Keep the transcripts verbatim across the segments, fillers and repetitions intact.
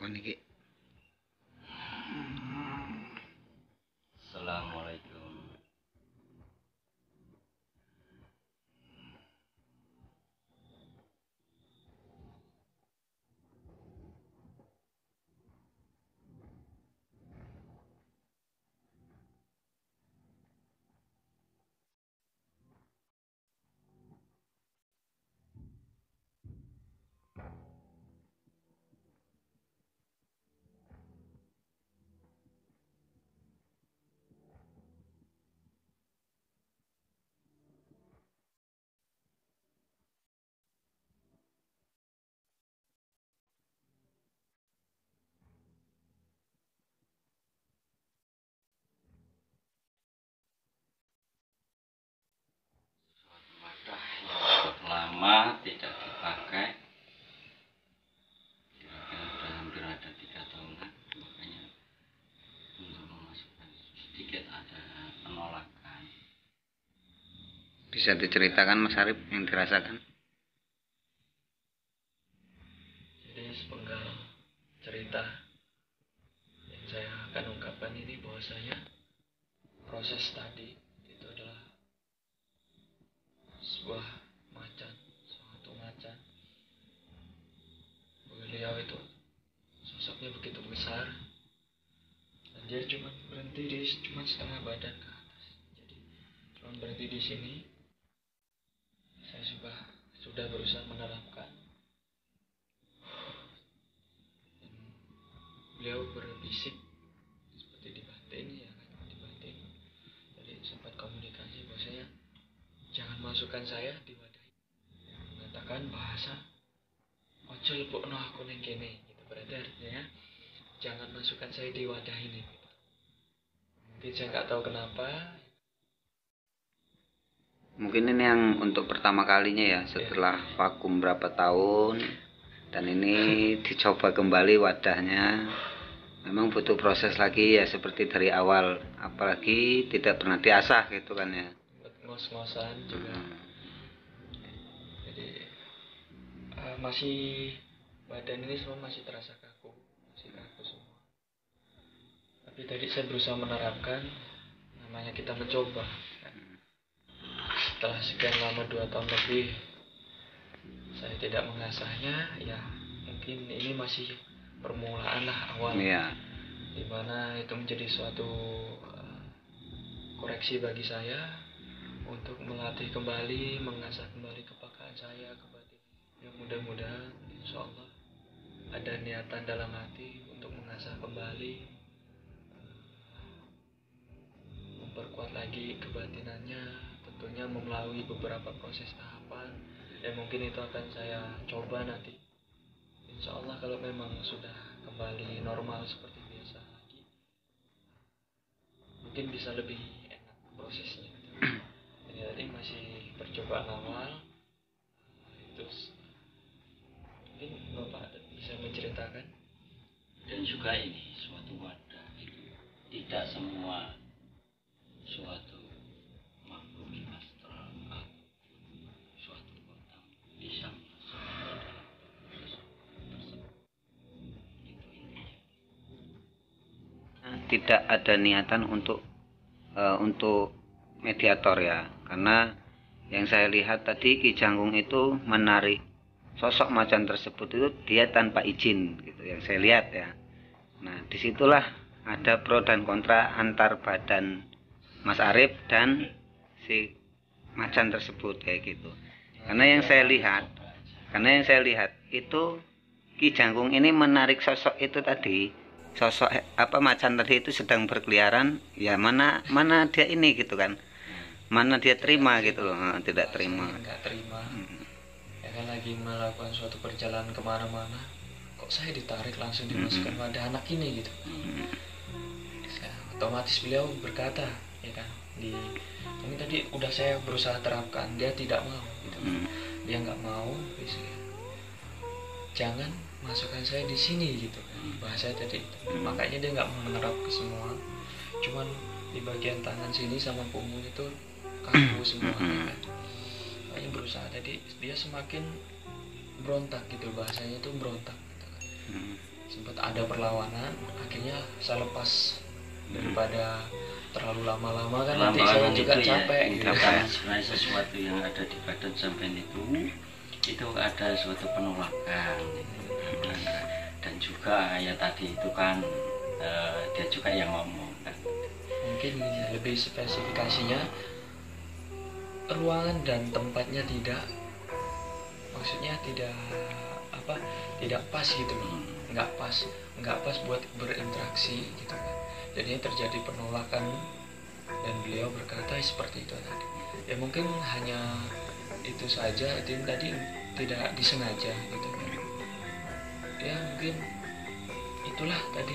takon iki. Assalamualaikum. Wadah yang lama tidak dipakai, kira-kira sudah hampir ada tiga tahunan, makanya untuk memasukkan sedikit ada penolakan. Bisa diceritakan Mas Arif yang dirasakan? Jadi sepenggal cerita yang saya akan ungkapkan ini bahwasanya proses tadi itu adalah sebuah macan, suatu macan. Beliau itu sosoknya begitu besar dan dia cuma berhenti di cuma setengah badan ke atas. Jadi cuma berhenti di sini. Saya sudah sudah berusaha menerapkan. Dan beliau berbisik seperti dibanting ya kan, dibanting. Jadi sempat komunikasi bahwasanya jangan masukkan saya di wadah ini. Mengatakan bahasa ojo lebokno aku ning kene gitu. Berarti artinya jangan masukkan saya di wadah ini gitu. Mungkin saya nggak tahu kenapa. Mungkin ini yang untuk pertama kalinya ya setelah vakum berapa tahun, dan ini dicoba kembali wadahnya. Memang butuh proses lagi ya seperti dari awal, apalagi tidak pernah diasah gitu kan ya. Buat ngos-ngosan juga. Hmm. Jadi uh, masih badan ini semua masih terasa kaku, masih kaku semua. Tapi tadi saya berusaha menerapkan, namanya kita mencoba. Kan? Setelah sekian lama dua tahun lebih, saya tidak mengasahnya, ya mungkin ini masih permulaan lah awal. Iya. Dimana itu menjadi suatu uh, koreksi bagi saya untuk melatih kembali, mengasah kembali kepekaan saya ke batin. Yang mudah-mudahan insya Allah ada niatan dalam hati untuk mengasah kembali, memperkuat lagi kebatinannya, tentunya melalui beberapa proses tahapan dan mungkin itu akan saya coba nanti. Insya Allah kalau memang sudah kembali normal seperti biasa lagi, mungkin bisa lebih enak prosesnya. Jadi masih percobaan awal. Terus mungkin Bapak bisa menceritakan. Dan juga ini suatu wadah itu tidak semua suatu makhluk astral ataupun suatu kota bisa masuk ke dalam proses tersebut. Itu intinya. Tidak ada niatan untuk uh, untuk mediator ya, karena yang saya lihat tadi Ki Jangkung itu menarik sosok macan tersebut itu dia tanpa izin gitu yang saya lihat ya. Nah disitulah ada pro dan kontra antar badan Mas Arif dan si macan tersebut kayak gitu. Karena yang saya lihat, karena yang saya lihat itu Ki Jangkung ini menarik sosok itu tadi, sosok apa macan tadi itu sedang berkeliaran, ya mana mana dia ini gitu kan, mana dia terima gitu loh, nah, tidak terima. Enggak terima. Hmm. Ya kan lagi melakukan suatu perjalanan kemana-mana, kok saya ditarik langsung dimasukkan hmm. pada anak ini gitu. Hmm. Saya, otomatis beliau berkata, ya kan, di ini tadi udah saya berusaha terapkan, dia tidak mau gitu. Hmm. Dia nggak mau, jangan masukkan saya di sini gitu kan, bahasa tadi. Hmm. Makanya dia nggak mau menerap ke semua, cuman di bagian tangan sini sama punggung itu kaku semua kan. Makanya berusaha tadi dia semakin berontak gitu, bahasanya itu berontak gitu kan. Hmm. sempat ada perlawanan, akhirnya saya lepas daripada terlalu lama-lama kan nanti saya Lama-lama juga itu capek ya, gitu itu kan. kan sebenarnya sesuatu yang ada di badan sampean itu itu ada suatu penolakan dan juga ya tadi itu kan eh, dia juga yang ngomong kan. Mungkin lebih spesifikasinya ruangan dan tempatnya tidak, maksudnya tidak apa, tidak pas gitu loh, nggak pas nggak pas buat berinteraksi gitu kan, jadinya terjadi penolakan dan beliau berkata seperti itu tadi. Ya mungkin hanya itu saja, itu tadi tidak disengaja gitu kan. Ya mungkin itulah tadi.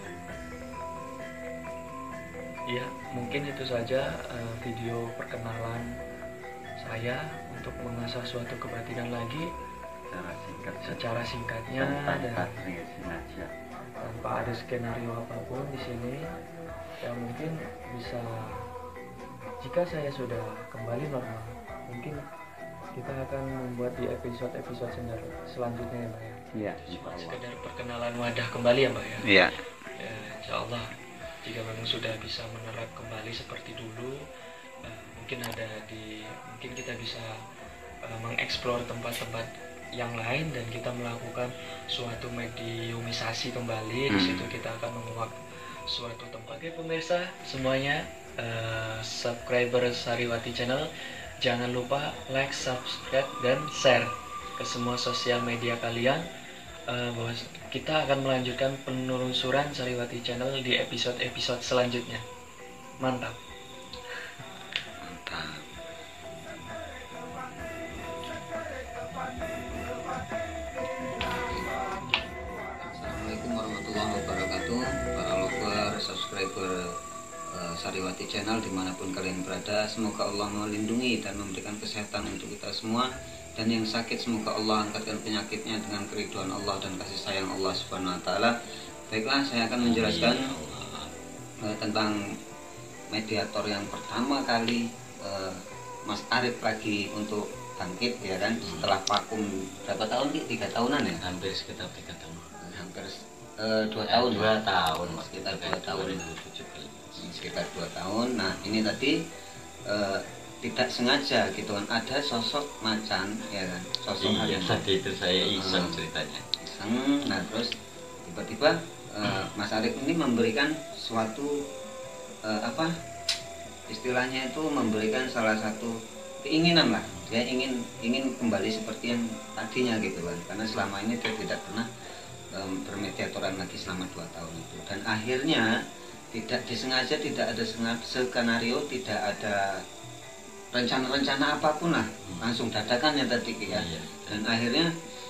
Ya mungkin itu saja uh, video perkenalan saya untuk mengasah suatu kebatinan lagi Secara singkat secara singkatnya tanpa dan sengaja. tanpa ada skenario apapun di sini. Ya mungkin bisa, jika saya sudah kembali normal, mungkin kita akan membuat di episode-episode selanjutnya ya Mbak ya. Iya. Sekedar perkenalan wadah kembali ya Mbak ya. Iya. Ya, insya Allah jika memang sudah bisa menerap kembali seperti dulu, uh, mungkin ada di mungkin kita bisa uh, mengeksplor tempat-tempat yang lain dan kita melakukan suatu mediumisasi kembali. Hmm. Di situ kita akan menguak suatu tempat. Oke pemirsa semuanya, uh, subscriber Sariwati Channel, jangan lupa like, subscribe, dan share ke semua sosial media kalian. Uh, bahwa kita akan melanjutkan penelusuran Sariwati Channel di episode-episode selanjutnya. Mantap. Mantap. Assalamualaikum warahmatullahi wabarakatuh, para lover, subscriber uh, Sariwati Channel dimanapun kalian berada. Semoga Allah melindungi dan memberikan kesehatan untuk kita semua. Dan yang sakit semoga Allah angkatkan penyakitnya dengan keriduan Allah dan kasih sayang Allah Subhanahu wa taala. Baiklah, saya akan menjelaskan uh, tentang mediator yang pertama kali uh, Mas Arif lagi untuk bangkit ya kan, setelah vakum berapa tahun nih? Tiga tahunan ya? Hampir sekitar tiga tahun. Hampir uh, dua tahun. Dua tahun, Sekitar dua tahun. dua ribu tujuh belas. Sekitar dua tahun. Nah ini tadi uh, tidak sengaja gitu kan, ada sosok macan ya kan, sosok Iya, harimau. tadi itu saya iseng Hmm. ceritanya. Iseng. Nah terus tiba-tiba uh, Mas Arif ini memberikan suatu uh, apa istilahnya itu, memberikan salah satu keinginan lah, dia ingin ingin kembali seperti yang tadinya gitu kan, karena selama ini dia tidak pernah um, bermediatoran lagi selama dua tahun itu. Dan akhirnya tidak disengaja, tidak ada skenario, tidak ada rencana-rencana apapun lah, langsung dadakan ya tadi ya. Iya. Dan akhirnya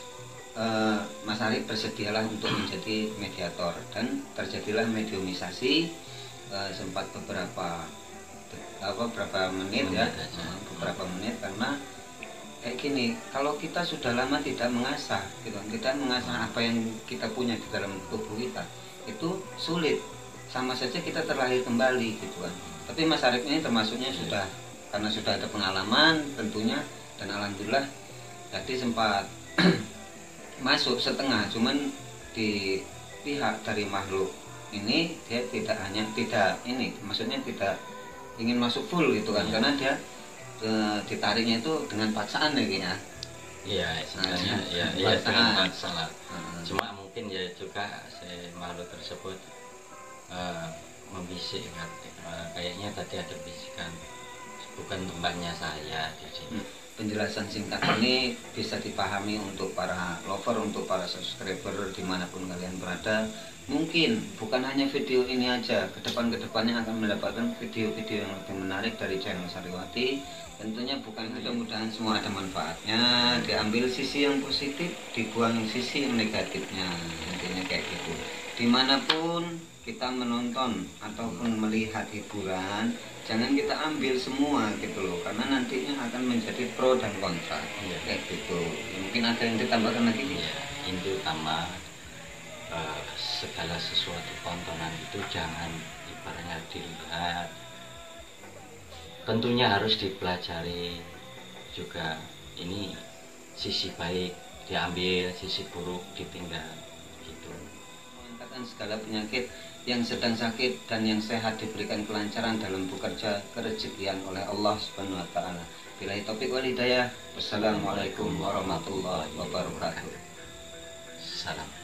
uh, Mas Arif bersedialah untuk menjadi mediator dan terjadilah mediumisasi, uh, sempat beberapa apa beberapa menit ya, uh, beberapa menit, karena kayak gini, kalau kita sudah lama tidak mengasah gitu, tidak mengasah apa yang kita punya di dalam tubuh kita, itu sulit, sama saja kita terlahir kembali gitu kan. Tapi Mas Arif ini termasuknya sudah, karena sudah ada pengalaman tentunya, dan alhamdulillah tadi sempat masuk setengah, cuman di pihak dari makhluk ini dia tidak hanya tidak ini, maksudnya tidak ingin masuk full gitu kan, karena dia e, ditariknya itu dengan paksaan ya kayaknya. Iya, sebenarnya Nah, ya, iya paksaan. dengan masalah. Hmm. Cuma mungkin ya juga si makhluk tersebut uh, membisik kan. Uh, kayaknya tadi ada bisikan, bukan tempatnya saya di sini. Hmm. Penjelasan singkat ini bisa dipahami untuk para lover, untuk para subscriber dimanapun kalian berada. Mungkin bukan hanya video ini aja, ke depan-kedepannya akan mendapatkan video-video yang lebih menarik dari channel Sariwati. Tentunya bukan, mudah-mudahan semua ada manfaatnya, diambil sisi yang positif, dibuang sisi yang negatifnya, intinya kayak gitu. Dimanapun kita menonton ataupun melihat hiburan, jangan kita ambil semua gitu loh, karena nantinya akan menjadi pro dan kontra. Iya. Kayak gitu. Mungkin ada yang ditambahkan lagi? Ya, itu utama uh, segala sesuatu tontonan itu jangan ibaratnya dilihat, tentunya harus dipelajari juga. Ini sisi baik diambil, sisi buruk ditinggal gitu. meningkatkan segala penyakit, yang sedang sakit dan yang sehat diberikan kelancaran dalam bekerja, kerezekian oleh Allah Subhanahu wa taala. Billahi taufiq wal hidayah. Wassalamualaikum warahmatullahi wabarakatuh. Salam.